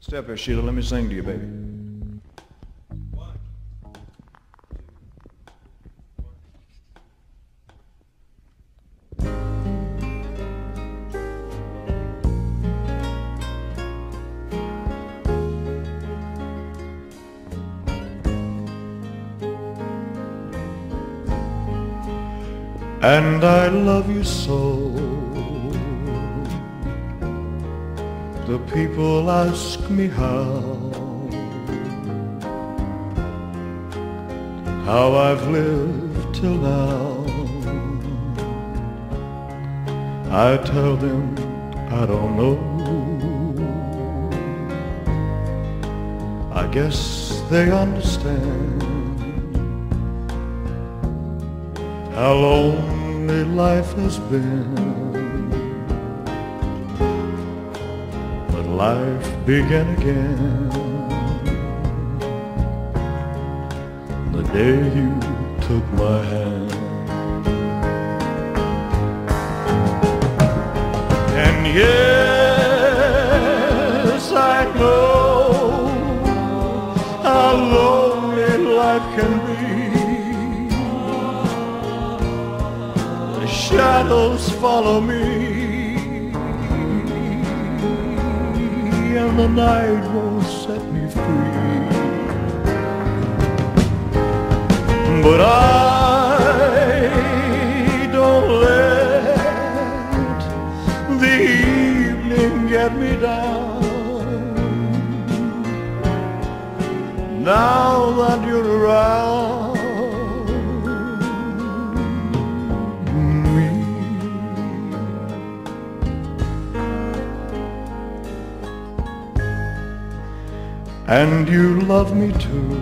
Step here, Sheila. Let me sing to you, baby. And I love you so. The people ask me how I've lived till now. I tell them I don't know. I guess they understand how lonely life has been. But life began again the day you took my hand. And yes, I know how lonely life can be. The shadows follow me, and the night won't set me free. But I don't let the evening get me down. Now that you're around me, and you love me too.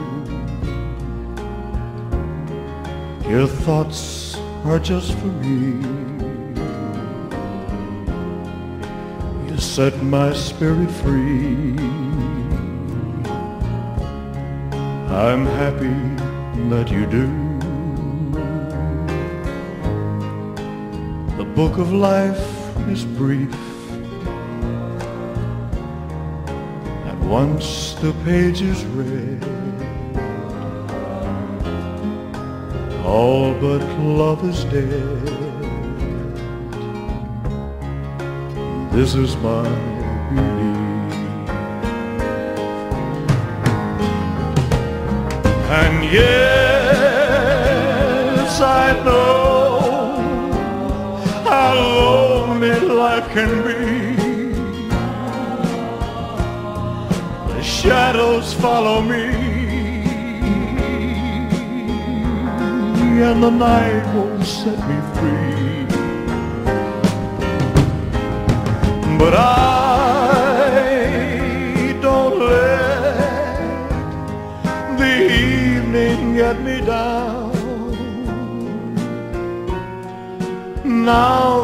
Your thoughts are just for me. You set my spirit free. I'm happy that you do. The book of life is brief, and once the page is read, all but love is dead. This is my belief. And yes, I know how lonely life can be. The shadows follow me, and the night won't set me free. But I don't let the evening get me down. Now